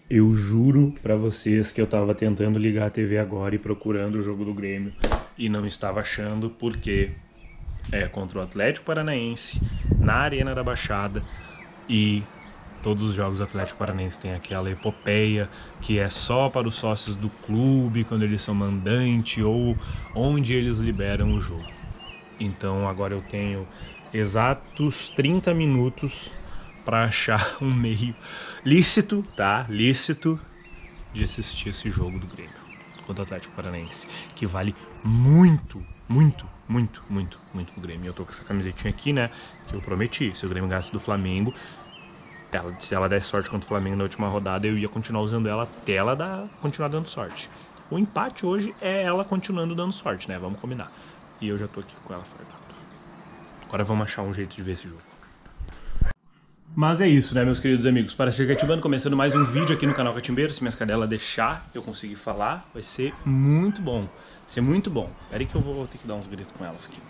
Eu juro pra vocês que eu tava tentando ligar a TV agora e procurando o jogo do Grêmio e não estava achando, porque é contra o Atlético Paranaense na Arena da Baixada, e todos os jogos do Atlético Paranaense têm aquela epopeia que é só para os sócios do clube quando eles são mandante ou onde eles liberam o jogo. Então agora eu tenho exatos 30 minutos para achar um meio lícito, tá? Lícito de assistir esse jogo do Grêmio contra o Atlético Paranaense, que vale muito, muito, muito, muito, muito pro Grêmio. Eu tô com essa camisetinha aqui, né? Que eu prometi. Se o Grêmio ganhasse do Flamengo, se ela desse sorte contra o Flamengo na última rodada, eu ia continuar usando ela até ela continuar dando sorte. O empate hoje é ela continuando dando sorte, né? Vamos combinar. E eu já tô aqui com ela fardado. Agora vamos achar um jeito de ver esse jogo. Mas é isso, né, meus queridos amigos? Para ser cativando, começando mais um vídeo aqui no canal Catimbeiro. Se minhas cadelas deixar eu conseguir falar, vai ser muito bom. Vai ser muito bom. Espera aí que eu vou ter que dar uns gritos com elas aqui.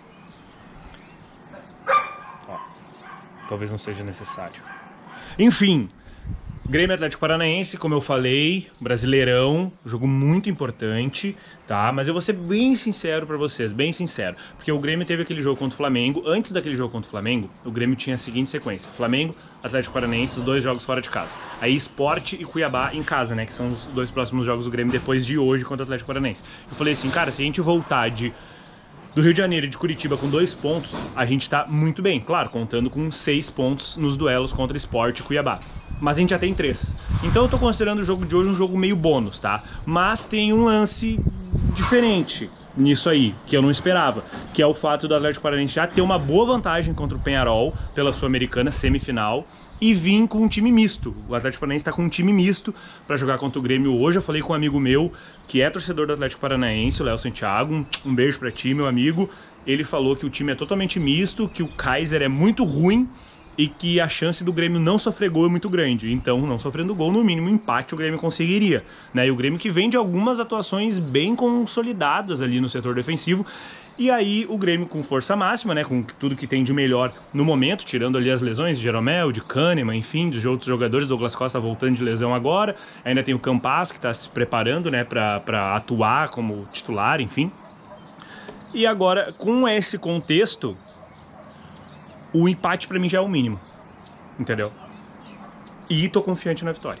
Ó, talvez não seja necessário. Enfim, Grêmio Atlético Paranaense, como eu falei, Brasileirão, jogo muito importante, tá? Mas eu vou ser bem sincero pra vocês, bem sincero. Porque o Grêmio teve aquele jogo contra o Flamengo. Antes daquele jogo contra o Flamengo, o Grêmio tinha a seguinte sequência: Flamengo, Atlético Paranaense, os dois jogos fora de casa. Aí Sport e Cuiabá em casa, né? Que são os dois próximos jogos do Grêmio depois de hoje contra o Atlético Paranaense. Eu falei assim, cara, se a gente voltar do Rio de Janeiro e de Curitiba com 2 pontos, a gente tá muito bem. Claro, contando com 6 pontos nos duelos contra Sport e Cuiabá. Mas a gente já tem 3. Então eu tô considerando o jogo de hoje um jogo meio bônus, tá? Mas tem um lance diferente nisso aí, que eu não esperava, que é o fato do Atlético Paranaense já ter uma boa vantagem contra o Penharol pela Sul-Americana semifinal e vir com um time misto. O Atlético Paranaense tá com um time misto para jogar contra o Grêmio hoje. Eu falei com um amigo meu que é torcedor do Atlético Paranaense, o Léo Santiago. Um beijo pra ti, meu amigo. Ele falou que o time é totalmente misto, que o Kaiser é muito ruim e que a chance do Grêmio não sofrer gol é muito grande. Então, não sofrendo gol, no mínimo empate o Grêmio conseguiria, né? E o Grêmio que vem de algumas atuações bem consolidadas ali no setor defensivo. E aí o Grêmio com força máxima, né, com tudo que tem de melhor no momento, tirando ali as lesões de Jeromel, de Kahneman, enfim, dos outros jogadores. Douglas Costa voltando de lesão agora. Ainda tem o Campas que está se preparando, né, para atuar como titular, enfim. E agora, com esse contexto, o empate para mim já é o mínimo, entendeu? E tô confiante na vitória.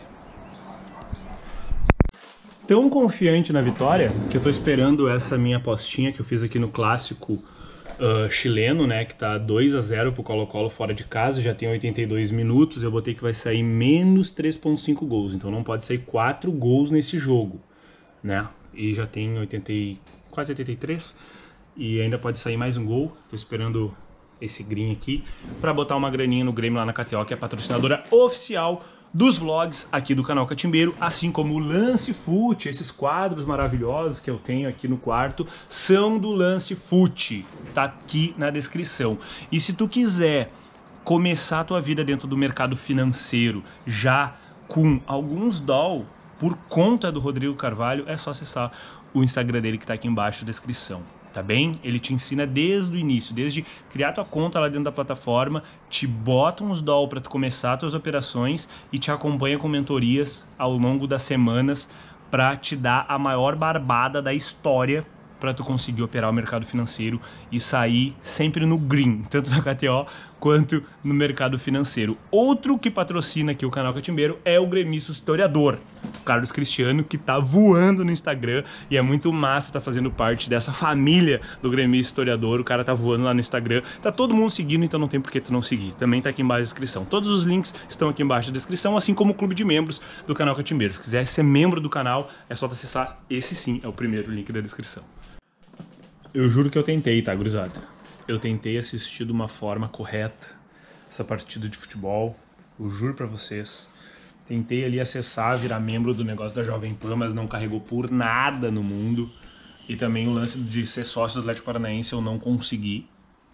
Tão confiante na vitória que eu tô esperando essa minha apostinha que eu fiz aqui no clássico chileno, né, que tá 2-0 pro Colo-Colo fora de casa, já tem 82 minutos, eu botei que vai sair menos 3.5 gols, então não pode sair 4 gols nesse jogo, né, e já tem quase 83, e ainda pode sair mais um gol. Tô esperando esse green aqui pra botar uma graninha no Grêmio lá na KTO, que é a patrocinadora oficial dos vlogs aqui do canal Catimbeiro, assim como o Lance Fute. Esses quadros maravilhosos que eu tenho aqui no quarto são do Lance Fute, tá aqui na descrição. E se tu quiser começar a tua vida dentro do mercado financeiro já com alguns doll por conta do Rodrigo Carvalho, é só acessar o Instagram dele que tá aqui embaixo na descrição. Tá bem? Ele te ensina desde o início, desde criar tua conta lá dentro da plataforma, te bota uns doll para tu começar tuas operações e te acompanha com mentorias ao longo das semanas para te dar a maior barbada da história para tu conseguir operar o mercado financeiro e sair sempre no green, tanto na KTO quanto no mercado financeiro. Outro que patrocina aqui o canal Catimbeiro é o gremista historiador, o Carlos Cristiano, que tá voando no Instagram e é muito massa tá fazendo parte dessa família do gremista historiador. O cara tá voando lá no Instagram, tá todo mundo seguindo, então não tem por que tu não seguir. Também tá aqui embaixo na descrição. Todos os links estão aqui embaixo na descrição, assim como o clube de membros do canal Catimbeiro. Se quiser ser membro do canal, é só acessar. Esse sim é o primeiro link da descrição. Eu juro que eu tentei, tá, gurizada? Eu tentei assistir de uma forma correta essa partida de futebol. Eu juro pra vocês. Tentei ali acessar, virar membro do negócio da Jovem Pan, mas não carregou por nada no mundo. E também o lance de ser sócio do Atlético Paranaense eu não consegui.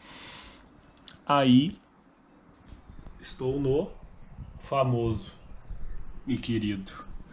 Aí, estou no famoso e querido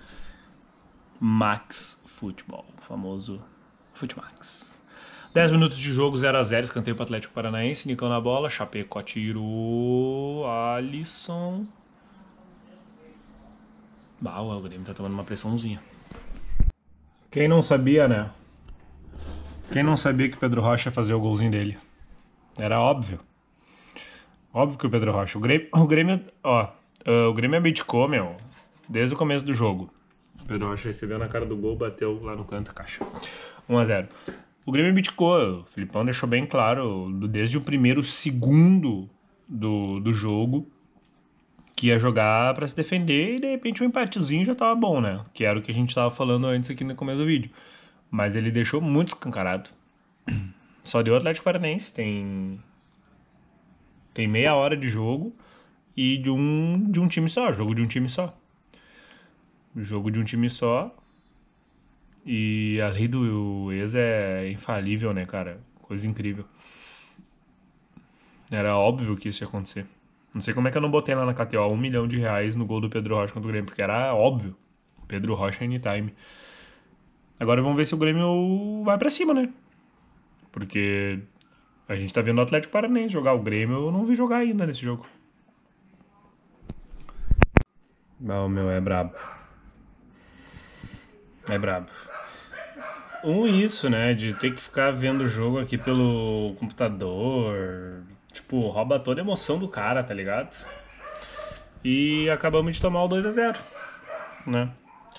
Max Futebol, o famoso Futemax. 10 minutos de jogo, 0-0, escanteio para o Atlético Paranaense, Nicão na bola, Chapecó tirou, Alisson. Bah, o Grêmio tá tomando uma pressãozinha. Quem não sabia, né? Quem não sabia que o Pedro Rocha ia fazer o golzinho dele? Era óbvio. Óbvio que o Pedro Rocha. O Grêmio abdicou, meu, desde o começo do jogo. O Pedro Rocha recebeu na cara do gol, bateu lá no canto, caixa. 1-0. O Grêmio abdicou. O Filipão deixou bem claro, desde o primeiro segundo do jogo, que ia jogar pra se defender e de repente um empatezinho já tava bom, né? Que era o que a gente tava falando antes aqui no começo do vídeo. Mas ele deixou muito escancarado. Só deu o Atlético Paranaense, tem meia hora de jogo e de um time só, jogo de um time só. Jogo de um time só. E a lei do ex é infalível, né, cara? Coisa incrível. Era óbvio que isso ia acontecer. Não sei como é que eu não botei lá na KTO R$1 milhão no gol do Pedro Rocha contra o Grêmio, porque era óbvio. Pedro Rocha anytime. Agora vamos ver se o Grêmio vai pra cima, né? Porque a gente tá vendo o Atlético Paranaense jogar. O Grêmio eu não vi jogar ainda nesse jogo. Não, meu, é brabo. É brabo. Isso, né? De ter que ficar vendo o jogo aqui pelo computador. Tipo, rouba toda a emoção do cara, tá ligado? E acabamos de tomar o 2-0, né?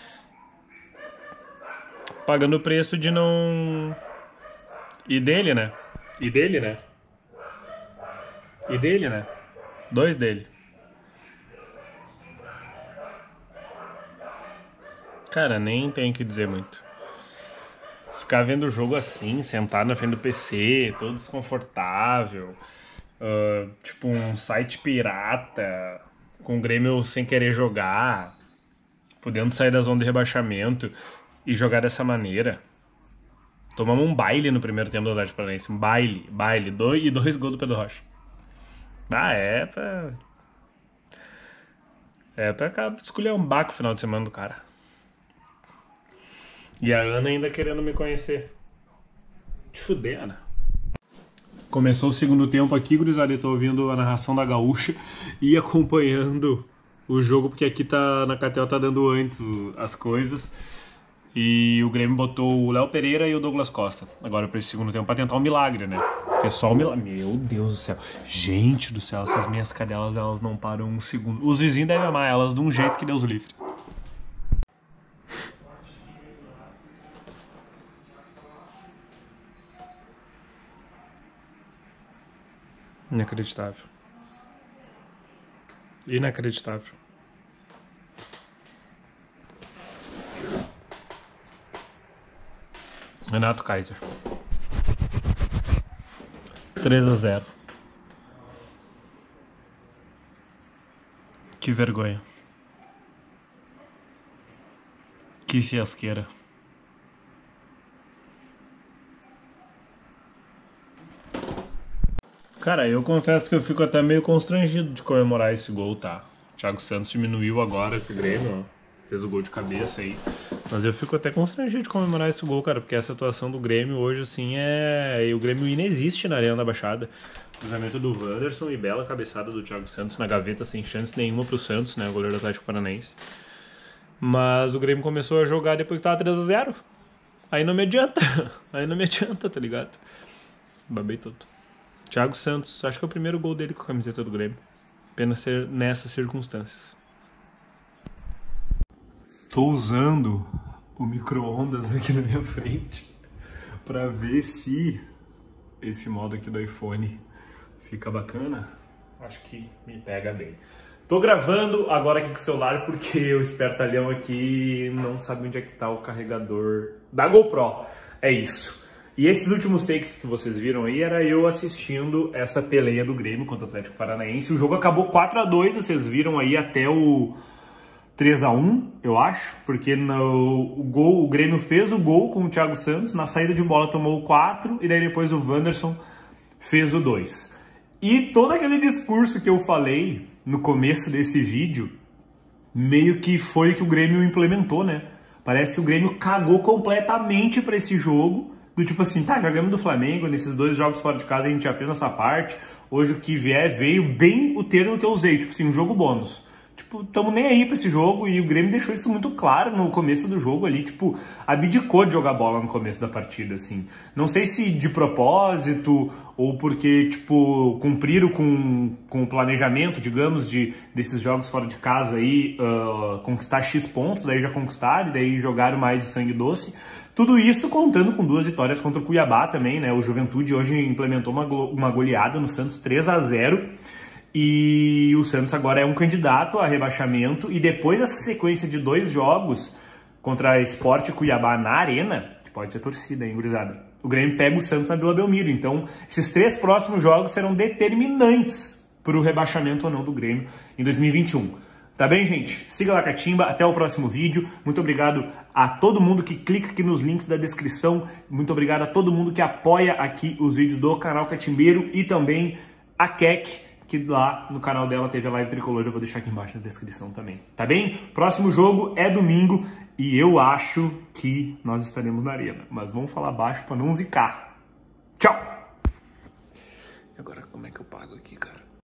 Pagando o preço de não... E dele, né? Dois dele. Cara, nem tem o que dizer muito. Ficar vendo o jogo assim, sentado na frente do PC, todo desconfortável. Tipo um site pirata, com o Grêmio sem querer jogar, podendo sair da zona de rebaixamento e jogar dessa maneira. Tomamos um baile no primeiro tempo do Atlético Paranaense. Um baile. Dois gols do Pedro Rocha. É pra escolher um baco no final de semana do cara. E a Ana ainda querendo me conhecer. Te fuder, Ana. Começou o segundo tempo aqui, gurizada, eu tô ouvindo a narração da Gaúcha e acompanhando o jogo, porque aqui na KTO tá dando antes as coisas. E o Grêmio botou o Léo Pereira e o Douglas Costa agora pra esse segundo tempo pra tentar um milagre, né? Porque só o milagre. Meu Deus do céu. Gente do céu, essas minhas cadelas, elas não param um segundo. Os vizinhos devem amar elas de um jeito que Deus o livre. Inacreditável. Inacreditável. Renato Kaiser. 3-0. Que vergonha. Que fiasqueira. Cara, eu confesso que eu fico até meio constrangido de comemorar esse gol, tá? O Thiago Santos diminuiu agora com o Grêmio, ó. Fez o gol de cabeça aí. Mas eu fico até constrangido de comemorar esse gol, cara, porque essa atuação do Grêmio hoje, assim, E o Grêmio inexiste na Arena da Baixada. Cruzamento do Wanderson e bela cabeçada do Thiago Santos na gaveta, sem chance nenhuma pro Santos, né? O goleiro do Atlético Paranaense. Mas o Grêmio começou a jogar depois que tava 3-0. Aí não me adianta. Aí não me adianta, tá ligado? Babei todo. Thiago Santos, acho que é o primeiro gol dele com a camiseta do Grêmio. Apenas ser nessas circunstâncias. Tô usando o micro-ondas aqui na minha frente pra ver se esse modo aqui do iPhone fica bacana. Acho que me pega bem. Tô gravando agora aqui com o celular porque o espertalhão aqui não sabe onde é que tá o carregador da GoPro. É isso. E esses últimos takes que vocês viram aí era eu assistindo essa peleia do Grêmio contra o Atlético Paranaense. O jogo acabou 4-2, vocês viram aí até o 3-1, eu acho, porque o Grêmio fez o gol com o Thiago Santos, na saída de bola tomou o 4 e daí depois o Wanderson fez o 2. E todo aquele discurso que eu falei no começo desse vídeo, meio que foi o que o Grêmio implementou, né? Parece que o Grêmio cagou completamente para esse jogo, do tipo assim, tá, já ganhamos do Flamengo, nesses 2 jogos fora de casa a gente já fez nossa parte, hoje o que vier veio bem o termo que eu usei, tipo assim, um jogo bônus. tipo, tamo nem aí pra esse jogo, e o Grêmio deixou isso muito claro no começo do jogo ali, tipo, abdicou de jogar bola no começo da partida, assim. Não sei se de propósito ou porque, tipo, cumpriram com o planejamento, digamos, desses jogos fora de casa aí, conquistar X pontos, daí já conquistaram, e daí jogaram mais de sangue doce. Tudo isso contando com 2 vitórias contra o Cuiabá também, né? O Juventude hoje implementou uma goleada no Santos 3-0. E o Santos agora é um candidato a rebaixamento. E depois dessa sequência de 2 jogos contra a Sport e Cuiabá na Arena, que pode ser torcida, hein, gurizada? O Grêmio pega o Santos na Vila Belmiro. Então, esses 3 próximos jogos serão determinantes para o rebaixamento ou não do Grêmio em 2021. Tá bem, gente? Siga lá Catimba, até o próximo vídeo. Muito obrigado a todo mundo que clica aqui nos links da descrição. Muito obrigado a todo mundo que apoia aqui os vídeos do canal Catimbeiro e também a Kek, que lá no canal dela teve a live tricolor, eu vou deixar aqui embaixo na descrição também, tá bem? Próximo jogo é domingo e eu acho que nós estaremos na arena, mas vamos falar baixo para não zicar. Tchau! E agora como é que eu pago aqui, cara?